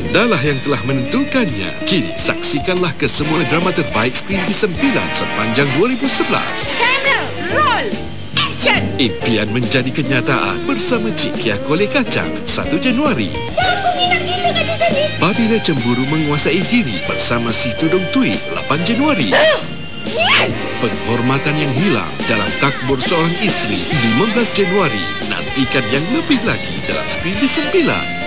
Andalah yang telah menentukannya. Kini saksikanlah kesemua drama terbaik skrin di 9 sepanjang 2011. Kamera, roll, action. Impian menjadi kenyataan bersama Cik Kia Kolej Kacang 1 Januari. Aku minat gila kat cerita ni. Babila Cemburu Menguasai Diri bersama Si Tudung Tui 8 Januari. Penghormatan yang hilang dalam takbur seorang isteri 15 Januari. Nantikan yang lebih lagi dalam skrin di 9.